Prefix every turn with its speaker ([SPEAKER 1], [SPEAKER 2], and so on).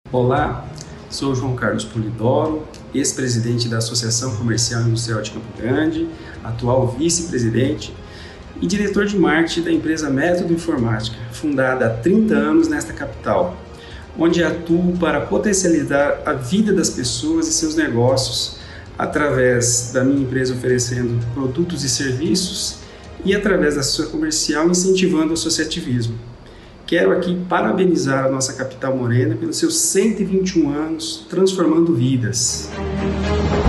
[SPEAKER 1] Olá, sou João Carlos Polidoro, ex-presidente da Associação Comercial e Industrial de Campo Grande, atual vice-presidente e diretor de marketing da empresa Método Informática, fundada há 30 anos nesta capital, onde atuo para potencializar a vida das pessoas e seus negócios através da minha empresa oferecendo produtos e serviços e através da assessoria comercial incentivando o associativismo. Quero aqui parabenizar a nossa capital morena pelos seus 121 anos transformando vidas.